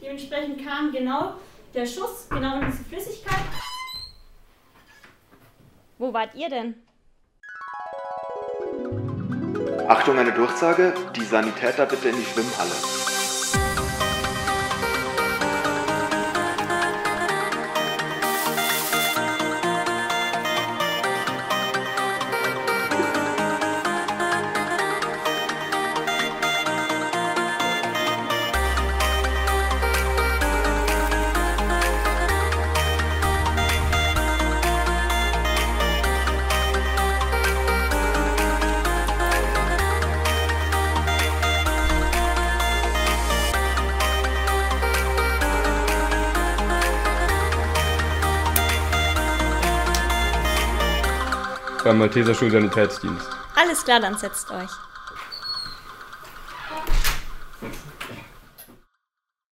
Dementsprechend kam genau der Schuss, genau in diese Flüssigkeit. Wo wart ihr denn? Achtung, eine Durchsage. Die Sanitäter bitte in die Schwimmhalle. Beim Malteser Schulsanitätsdienst. Alles klar, dann setzt euch.